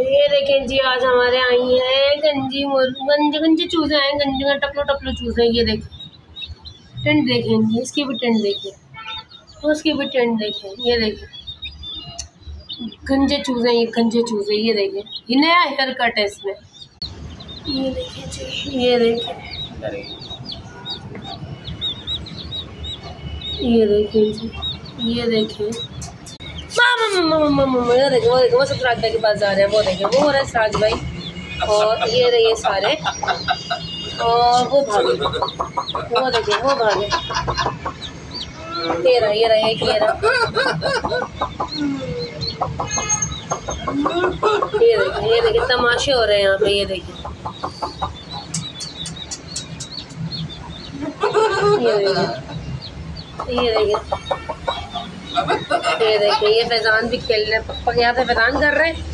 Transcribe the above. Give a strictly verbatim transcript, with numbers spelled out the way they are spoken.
ये देखें जी, आज हमारे आई हैं गंजी मुर गंजे गंजे चूजे हैं, गंजे टपलो टपलो चूजे। ये देखें टेंट देखें जी, इसकी भी टेंट देखें, उसकी भी टेंट देखें। ये देखें गंजे चूजे, ये गंजे चूजे। ये देखें, ये नया हेयर कट है इसमें। ये देखें जी, ये देखें, ये देखें जी, ये देखें। मामा मामा मामा मामा, ये देखें, वो देखें, वो ससुराल भाई के पास जा रहे हैं। वो देखें, वो हो रहा है ससुराल भाई, और ये रहे सारे, और वो भागे, वो देखें, वो भागे। ये रहा, ये रहा, एक ये रहा। ये देखें, ये देखें, तमाशे हो रहे हैं यहाँ पे। ये देखें, ये देखें, ये देखें, ये देखें, ये फैजान भी खेल रहे हैं। पप्पा के यहाँ पे फैजान कर रहे हैं।